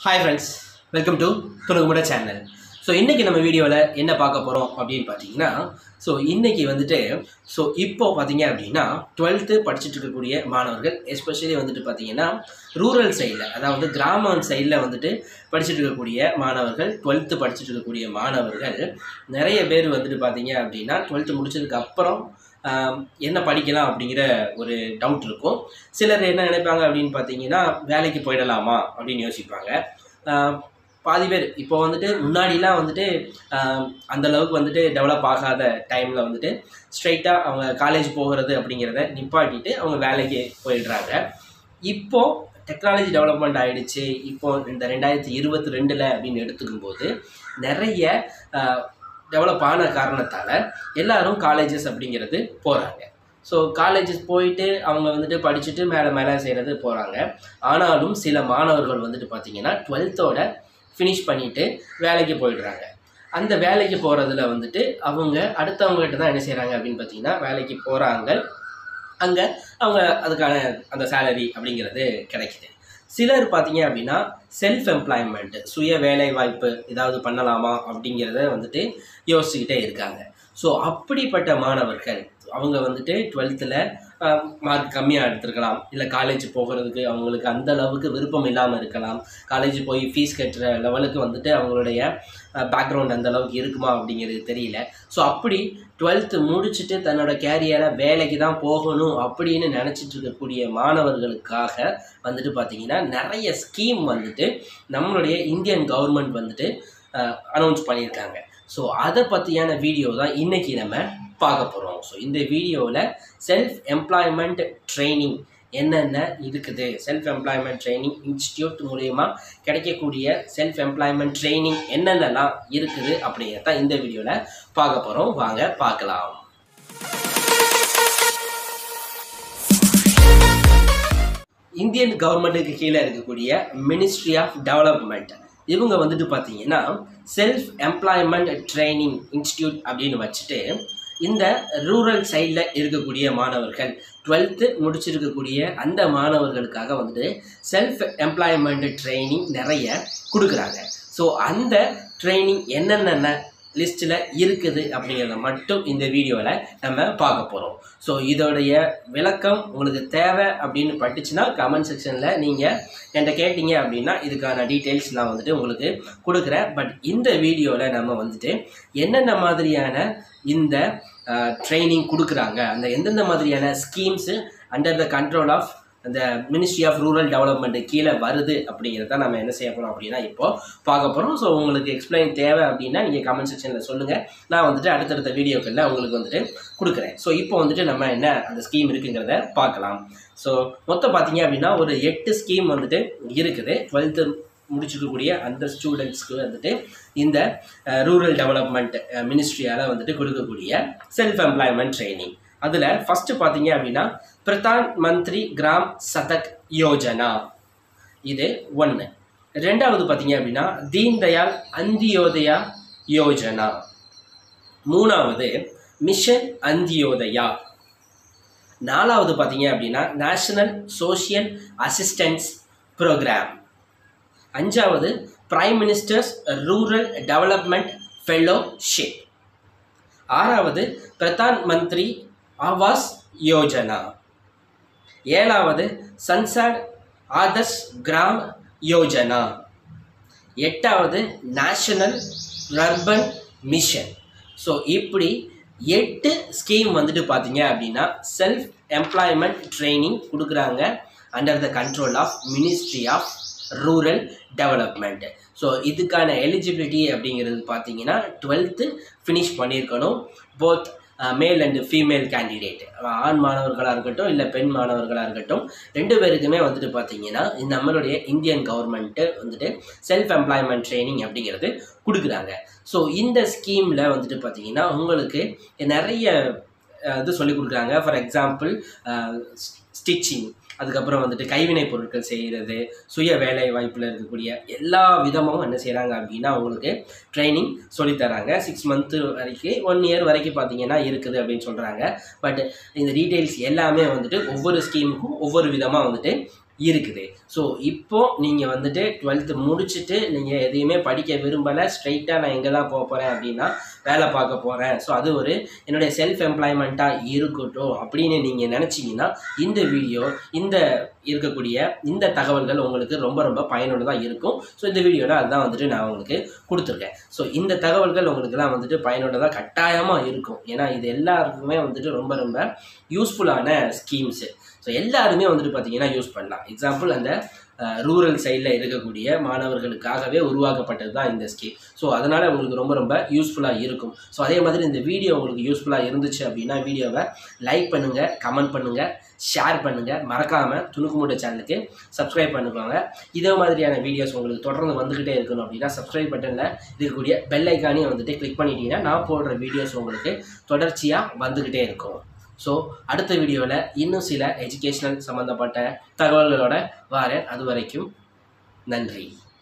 Hi friends, welcome to Tunugumoda channel. So இன்னைக்கு நம்ம வீடியோல என்ன பார்க்க போறோம் அப்படினு பாத்தீங்கன்னா இன்னைக்கு வந்துட்டு இப்போ பாத்தீங்க அப்படினா 12th படிச்சிட்டு இருக்கக்கூடிய மாணவர்கள் especially வந்துட்டு பாத்தீங்கன்னா ரூரல் சைடுல அதாவது கிராம சைடுல வந்துட்டு படிச்சிட்டு இருக்கக்கூடிய மாணவர்கள் 12th படிச்சிட்டு இருக்கக்கூடிய மாணவர்கள் நிறைய பேர் வந்துட்டு பாத்தீங்க அப்படினா 12th முடிச்சதுக்கு அப்புறம் என்ன படிக்கலாம் அப்படிங்கற ஒரு டவுட் இருக்கும். சிலர் என்ன நினைப்பாங்க அப்படினு பாத்தீங்கன்னா வேலைக்கு போய்டலாமா அப்படினு யோசிப்பாங்க. பாதி பேர் இப்போ வந்துட்டு முன்னாடிலாம் வந்துட்டு அந்த அளவுக்கு வந்துட்டு டெவலப் ஆகாத டைம்ல வந்துட்டு ஸ்ட்ரைட்டா அவங்க காலேஜ் போகிறது அப்படிங்கறத நிப்பாட்டிட்டு அவங்க வேலைக்கு போயிடுறாங்க. இப்போ டெக்னாலஜி டெவலப்மெண்ட் ஆயிடுச்சு. இப்போ இந்த 2022ல அப்படினு எடுத்துக்கும்போது நிறைய டெவலப் ஆன காரணத்தால எல்லாரும் காலேजेस அப்படிங்கிறது போறாங்க. காலேजेस போயிட்டு அவங்க வந்துட்டு படிச்சிட்டு மேல செய்யறது போறாங்க. ஆனாலும் சில மாணவர்கள் வந்துட்டு பாத்தீங்கன்னா 12th ஓட finish பண்ணிட்டு வேலைக்கு போயிடுறாங்க. அந்த வேலைக்கு போறதுல வந்துட்டு அவங்க அடுத்தவங்க கிட்ட தான் என்ன செய்றாங்க அப்படினு பாத்தீங்கன்னா வேலைக்கு போறாங்க. அங்க அவங்க அதுக்கான அந்த salary அப்படிங்கிறது கிடைக்குது. சிலர் பாத்தீங்க அப்படினா செல்ஃப் எம்ப்ளாய்மென்ட் சுய வேலை வாய்ப்பு ஏதாவது பண்ணலாமா அப்படிங்கறத வந்துட்டு யோசிச்சிட்டே இருக்காங்க. அப்படிப்பட்ட மாணவர்கள் அவங்க வந்துட்டு 12thல மார்க் கம்மியா எடுத்துக்கலாம். இல்ல காலேஜ் போகிறதுக்கு அவங்களுக்கு அந்த அளவுக்கு விருப்பம் இல்லாம இருக்கலாம். காலேஜ் போய் ஃபீஸ் கட்டற லெவலுக்கு வந்துட்டு அவங்களுடைய பேக்ரவுண்ட் அந்த அளவுக்கு இருக்குமா அப்படிங்கிறது தெரியல. அப்படி 12th முடிச்சிட்டு தன்னோட கேரியரை வேலைக்கு தான் போகணும் அப்படினு நினைச்சிட்டு இருக்கக்கூடிய மாணவர்களுக்காக வந்துட்டு பாத்தீங்கன்னா நிறைய ஸ்கீம் வந்துட்டு நம்மளுடைய இந்தியன் கவர்மெண்ட் வந்துட்டு அனௌன்ஸ் பண்ணிருக்காங்க. அத பத்தியான வீடியோ தான் இன்னைக்கு நம்ம பார்க்க போறோம். இந்த வீடியோல செல்ஃப் எம்ப்ளாய்மென்ட் ட்ரெய்னிங் என்னென்ன இருக்குது, செல்ஃப் எம்ப்ளாய்மென்ட் ட்ரெய்னிங் இன்ஸ்டிடியூட் மூலமா கிடைக்கக்கூடிய செல்ஃப் எம்ப்ளாய்மென்ட் ட்ரெய்னிங் என்னென்னலாம் இருக்குது அப்படிங்கறத இந்த வீடியோல பார்க்க போறோம். வாங்க பார்க்கலாம். இந்தியன் கவர்மெண்ட்டுக்கு கீழே இருக்கக்கூடிய மினிஸ்ட்ரி ஆஃப் டெவலப்மெண்ட் இவங்க வந்துட்டு பாத்தீங்கன்னா செல்ஃப் எம்ப்ளாய்மென்ட் ட்ரெய்னிங் இன்ஸ்டிடியூட் அப்படின்னு வச்சுட்டு இந்த ரூரல் சைடுல இருக்கக்கூடிய மாணவர்கள் 12th முடிச்சிருக்கக்கூடிய அந்த மாணவர்களுக்காக வந்துட்டு செல்ஃப் எம்ப்ளாய்மென்ட் ட்ரெய்னிங் நிறைய கொடுக்குறாங்க. அந்த ட்ரெய்னிங் என்னென்ன லிஸ்ட்ல இருக்குது அப்படிங்கறத மட்டும் இந்த வீடியோல நம்ம பார்க்க போறோம். இதோடைய விளக்கம் உங்களுக்கு தேவை அப்படின்னு பட்டுச்சுன்னா கமெண்ட் செக்ஷன்ல நீங்க என்கிட்ட கேட்டீங்க அப்படின்னா இதுக்கான டீடைல்ஸ் நான் வந்துட்டு உங்களுக்கு கொடுக்குறேன். பட் இந்த வீடியோல நம்ம வந்துட்டு என்னென்ன மாதிரியான இந்த ட்ரைனிங் கொடுக்குறாங்க, அந்த எந்தெந்த மாதிரியான schemes under the control of அந்த மினிஸ்ட்ரி ஆஃப் ரூரல் டெவலப்மெண்ட் கீழே வருது அப்படிங்கிறத நம்ம என்ன செய்ய போறோம் அப்படின்னா இப்போ பார்க்க போறோம். உங்களுக்கு எக்ஸ்பிளைன் தேவை அப்படின்னா நீங்க கமெண்ட் செக்ஷன்ல சொல்லுங்க. நான் வந்துட்டு அடுத்தடுத்த வீடியோக்கள்ல உங்களுக்கு வந்துட்டு கொடுக்குறேன். இப்போ வந்துட்டு நம்ம என்ன அந்த ஸ்கீம் இருக்குங்கிறத பார்க்கலாம். மொத்தம் பார்த்தீங்க அப்படின்னா ஒரு 8 ஸ்கீம் வந்துட்டு இருக்குது. 12th முடிச்சிருக்கக்கூடிய அந்த ஸ்டூடெண்ட்ஸ்க்கு வந்துட்டு இந்த ரூரல் டெவலப்மெண்ட் மினிஸ்ட்ரியால வந்துட்டு கொடுக்கக்கூடிய செல்ஃப் எம்ப்ளாய்மென்ட் ட்ரைனிங். அதுல ஃபர்ஸ்ட் பாத்தீங்க அப்படின்னா பிரதான் மந்திரி கிராம் சதக் யோஜனா, இது 1. ரெண்டாவது பாத்தீங்க அப்படின்னா தீன் தயாள் அந்தியோதயா யோஜனா. 3வது மிஷன் அந்தியோதயா. 4வது பாத்தீங்க அப்படின்னா நேஷனல் சோஷியல் அசிஸ்டன்ஸ் ப்ரோக்ராம். 5வது prime minister's rural development fellowship. 6வது பிரதான் மந்திரி ஆவாஸ் யோஜனா. 7வது சன்சாட் ஆதர்ஷ் கிராம் யோஜனா. 8வது நேஷனல் அர்பன் மிஷன். இப்படி 8 ஸ்கீம் வந்துட்டு பாத்தீங்க அப்படின்னா செல்ஃப் எம்ப்ளாய்மெண்ட் ட்ரைனிங் கொடுக்குறாங்க under the control of ministry of rural development. இதுக்கான எலிஜிபிலிட்டி அப்படிங்கிறது பார்த்தீங்கன்னா 12th ஃபினிஷ் பண்ணியிருக்கணும். Both male and female candidate, ஆண் மாணவர்களாக இருக்கட்டும் இல்லை பெண் மாணவர்களாக இருக்கட்டும், 2 பேருக்குமே வந்துட்டு பார்த்தீங்கன்னா நம்மளுடைய இந்தியன் கவர்மெண்ட்டு வந்துட்டு செல்ஃப் எம்ப்ளாய்மெண்ட் ட்ரைனிங் அப்படிங்கிறது கொடுக்குறாங்க. இந்த ஸ்கீமில் வந்துட்டு பார்த்தீங்கன்னா உங்களுக்கு நிறைய இது சொல்லி கொடுக்குறாங்க. ஃபார் எக்ஸாம்பிள் ஸ்டிச்சிங், அதுக்கப்புறம் வந்துட்டு கைவினை பொருட்கள் செய்கிறது, சுய வேலை வாய்ப்பில் இருக்கக்கூடிய எல்லா விதமும் என்ன செய்கிறாங்க அப்படின்னா உங்களுக்கு ட்ரைனிங் சொல்லித்தராங்க. 6 month வரைக்கும் 1 year வரைக்கும் பார்த்தீங்கன்னா இருக்குது அப்படின்னு சொல்கிறாங்க. பட் இந்த டீட்டெயில்ஸ் எல்லாமே வந்துட்டு ஒவ்வொரு ஸ்கீமுக்கும் ஒவ்வொரு விதமாக வந்துட்டு இருக்குது. ஸோ இப்போ நீங்கள் வந்துட்டு 12th முடிச்சுட்டு நீங்கள் எதையுமே படிக்க விரும்பலை, ஸ்ட்ரைட்டாக நான் எங்கே தான் போக போகிறேன் அப்படின்னா வேலை பார்க்க போகிறேன், ஸோ அது ஒரு என்னுடைய செல்ஃப் எம்ப்ளாய்மெண்ட்டாக இருக்கட்டும் அப்படின்னு நீங்கள் நினச்சிங்கன்னா இந்த வீடியோ இருக்கக்கூடிய இந்த தகவல்கள் உங்களுக்கு ரொம்ப ரொம்ப பயனுள்ளதாக இருக்கும். ஸோ இந்த வீடியோவில் அதுதான் வந்துட்டு நான் உங்களுக்கு கொடுத்துருக்கேன். ஸோ இந்த தகவல்கள் உங்களுக்குலாம் வந்துட்டு பயனுள்ளதாக கட்டாயமாக இருக்கும். ஏன்னா இது எல்லாருக்குமே வந்துட்டு ரொம்ப ரொம்ப யூஸ்ஃபுல்லான ஸ்கீம்ஸு. ஸோ எல்லாருமே வந்துட்டு பார்த்தீங்கன்னா யூஸ் பண்ணலாம். எக்ஸாம்பிள் அந்த ரூரல் சைடில் இருக்கக்கூடிய மாணவர்களுக்காகவே உருவாக்கப்பட்டது தான் இந்த ஸ்கீம். ஸோ அதனால் உங்களுக்கு ரொம்ப ரொம்ப யூஸ்ஃபுல்லாக இருக்கும். ஸோ அதே மாதிரி இந்த வீடியோ உங்களுக்கு யூஸ்ஃபுல்லாக இருந்துச்சு அப்படின்னா வீடியோவை லைக் பண்ணுங்கள், கமெண்ட் பண்ணுங்கள், ஷேர் பண்ணுங்கள். மறக்காமல் துணுக்கு மூட்டை சேனலுக்கு சப்ஸ்கிரைப் பண்ணிக்கோங்க. இதே மாதிரியான வீடியோஸ் உங்களுக்கு தொடர்ந்து வந்துக்கிட்டே இருக்கணும் அப்படின்னா சப்ஸ்கிரைப் பட்டனில் இருக்கக்கூடிய பெல் ஐக்கானையும் வந்துட்டு கிளிக் பண்ணிட்டீங்கன்னா நான் போடுற வீடியோஸ் உங்களுக்கு தொடர்ச்சியாக வந்துக்கிட்டே இருக்கும். ஸோ அடுத்த வீடியோவில் இன்னும் சில எஜுகேஷ்னல் சம்மந்தப்பட்ட தகவல்களோட வரேன். அது வரைக்கும் நன்றி.